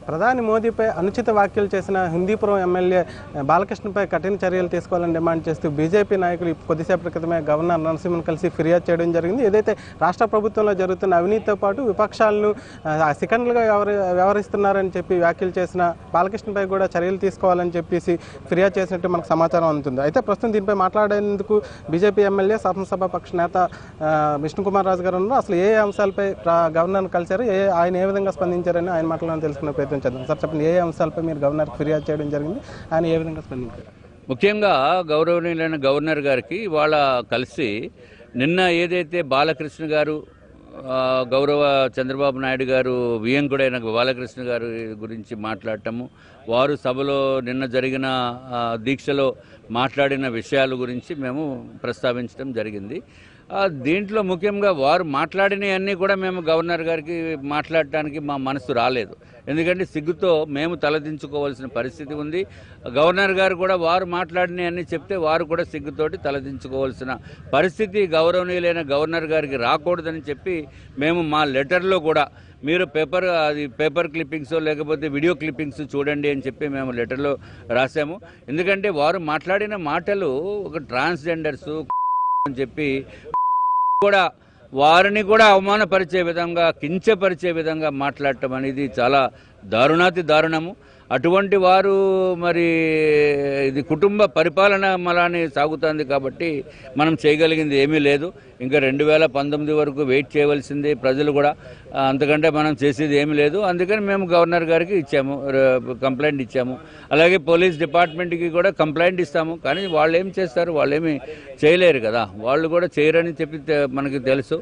ప్రధాని మోదీపై అనుచిత వ్యాఖ్యలు చేసిన హిందీపురం ఎమ్మెల్యే బాలకృష్ణపై కఠిన చర్యలు తీసుకోవాలని డిమాండ్ చేస్తూ బీజేపీ నాయకులు కొద్దిసేపటి క్రితమే గవర్నర్ నరసింహన్ కలిసి ఫిర్యాదు చేయడం జరిగింది. ఏదైతే రాష్ట్ర ప్రభుత్వంలో జరుగుతున్న అవినీతితో పాటు విపక్షాలను సెకండ్లుగా వ్యవహరిస్తున్నారని చెప్పి వ్యాఖ్యలు చేసిన బాలకృష్ణపై కూడా చర్యలు తీసుకోవాలని చెప్పేసి ఫిర్యాదు చేసినట్టు మనకు సమాచారం అందుతుంది. అయితే ప్రస్తుతం దీనిపై మాట్లాడేందుకు బీజేపీ ఎమ్మెల్యే శాసనసభ పక్ష నేత విష్ణుకుమార్ రాజు గారు ఉన్నారు. అసలు ఏ అంశాలపై గవర్నర్ను కలిశారు, ఆయన ఏ విధంగా స్పందించారని ఆయన మాటలను తెలుసుకునే ప్రయత్నం చేద్దాం. సార్ చెప్పండి, ఏ అంశాలపై మీరు గవర్నర్కి ఫిర్యాదు చేయడం జరిగింది, ఆయన ఏ విధంగా స్పందించారు? ముఖ్యంగా గౌరవనీయులైన గవర్నర్ గారికి వాళ్ళ కలిసి నిన్న ఏదైతే బాలకృష్ణ గారు గౌరవ చంద్రబాబు నాయుడు గారు వియంకుడైన బాలకృష్ణ గారు గురించి మాట్లాడటము, వారు సభలో నిన్న జరిగిన దీక్షలో మాట్లాడిన విషయాల గురించి మేము ప్రస్తావించడం జరిగింది. దీంట్లో ముఖ్యంగా వారు మాట్లాడినవన్నీ కూడా మేము గవర్నర్ గారికి మాట్లాడటానికి మా మనసు రాలేదు. ఎందుకంటే సిగ్గుతో మేము తలదించుకోవాల్సిన పరిస్థితి ఉంది. గవర్నర్ గారు కూడా వారు మాట్లాడినవన్నీ చెప్తే వారు కూడా సిగ్గుతోటి తలదించుకోవాల్సిన పరిస్థితి గౌరవనీయులైన గవర్నర్ గారికి రాకూడదని చెప్పి మేము మా లెటర్లో కూడా మీరు పేపర్ క్లిప్పింగ్స్ లేకపోతే వీడియో క్లిప్పింగ్స్ చూడండి అని చెప్పి మేము లెటర్లో రాసాము. ఎందుకంటే వారు మాట్లాడిన మాటలు ఒక ట్రాన్స్జెండర్స్ అని చెప్పి కూడా వారిని కూడా అవమానపరిచే విధంగా కించపరిచే విధంగా మాట్లాడటం అనేది చాలా దారుణాతి దారుణము. అటువంటి వారు మరి ఇది కుటుంబ పరిపాలన మలానే సాగుతుంది కాబట్టి మనం చేయగలిగింది ఏమీ లేదు. ఇంకా 2019 వరకు వెయిట్ చేయవలసిందే ప్రజలు కూడా, అంతకంటే మనం చేసేది ఏమీ లేదు. అందుకని మేము గవర్నర్ గారికి ఇచ్చాము, కంప్లైంట్ ఇచ్చాము. అలాగే పోలీస్ డిపార్ట్మెంట్కి కూడా కంప్లైంట్ ఇస్తాము. కానీ వాళ్ళు ఏం చేస్తారు, వాళ్ళు ఏమీ చేయలేరు కదా, వాళ్ళు కూడా చేయరని చెప్పి మనకి తెలుసు.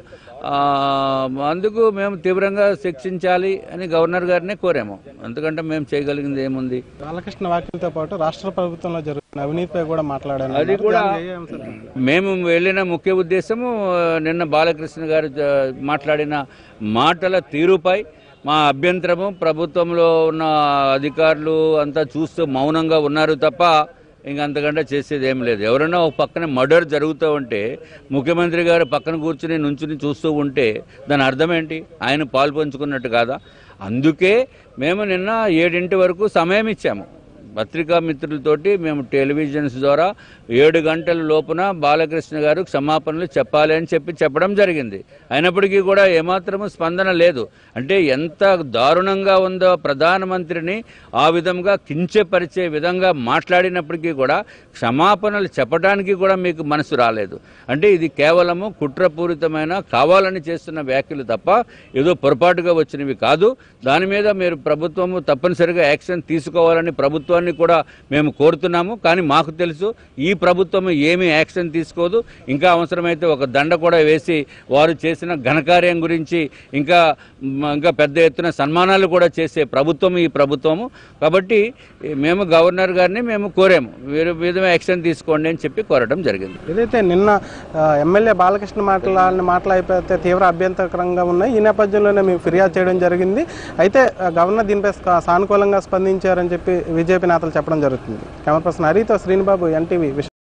అందుకు మేము తీవ్రంగా శిక్షించాలి అని గవర్నర్ గారినే కోరాము. అంతకంటే మేము చేయగలిగింది ఏముంది? బాలకృష్ణ వ్యాఖ్యలతో పాటు రాష్ట్ర ప్రభుత్వంలో జరుగుతున్న అవినీతిపై కూడా మాట్లాడారు. అది కూడా మేము వెళ్ళిన ముఖ్య ఉద్దేశము నిన్న బాలకృష్ణ గారు మాట్లాడిన మాటల తీరుపై మా అభ్యంతరము. ప్రభుత్వంలో ఉన్న అధికారులు అంతా చూస్తూ మౌనంగా ఉన్నారు తప్ప ఇంకంతకంటే చేసేది ఏం లేదు. ఎవరైనా ఒక పక్కన మర్డర్ జరుగుతూ ఉంటే ముఖ్యమంత్రి గారు పక్కన కూర్చుని నుంచుని చూస్తూ ఉంటే దాని అర్థం ఏంటి? ఆయన పాలు పంచుకున్నట్టు కాదా? అందుకే మేము నిన్న 7 వరకు సమయం ఇచ్చాము. పత్రికా మిత్రులతోటి మేము టెలివిజన్స్ ద్వారా 7 గంటల లోపున బాలకృష్ణ గారు క్షమాపణలు చెప్పాలి అని చెప్పడం జరిగింది. అయినప్పటికీ కూడా ఏమాత్రము స్పందన లేదు. అంటే ఎంత దారుణంగా ఉందో, ప్రధానమంత్రిని ఆ విధంగా కించపరిచే విధంగా మాట్లాడినప్పటికీ కూడా క్షమాపణలు చెప్పడానికి కూడా మీకు మనసు రాలేదు. అంటే ఇది కేవలము కుట్రపూరితమైన కావాలని చేస్తున్న వ్యాఖ్యలు తప్ప ఏదో పొరపాటుగా వచ్చినవి కాదు. దాని మీద మీరు ప్రభుత్వము తప్పనిసరిగా యాక్షన్ తీసుకోవాలని ప్రభుత్వాన్ని కూడా మేము కోరుతున్నాము. కానీ మాకు తెలుసు ఈ ప్రభుత్వం ఏమీ యాక్షన్ తీసుకోదు. ఇంకా అవసరమైతే ఒక దండ కూడా వేసి వారు చేసిన ఘనకార్యం గురించి ఇంకా పెద్ద ఎత్తున సన్మానాలు కూడా చేసే ప్రభుత్వం ఈ ప్రభుత్వము. కాబట్టి మేము గవర్నర్ గారిని మేము కోరాము, వీరి మీద యాక్షన్ తీసుకోండి అని చెప్పి కోరడం జరిగింది. ఏదైతే నిన్న ఎమ్మెల్యే బాలకృష్ణ మాట్లాడితే తీవ్ర అభ్యంతరకరంగా ఉన్నాయి. ఈ నేపథ్యంలోనే మేము ఫిర్యాదు చేయడం జరిగింది. అయితే గవర్నర్ దీనిపై సానుకూలంగా స్పందించారని చెప్పి బీజేపీ నేతలు చెప్పడం జరుగుతుంది. కెమెరా పర్సన్ హరితో శ్రీనిబాబు, ఎన్టీవీ.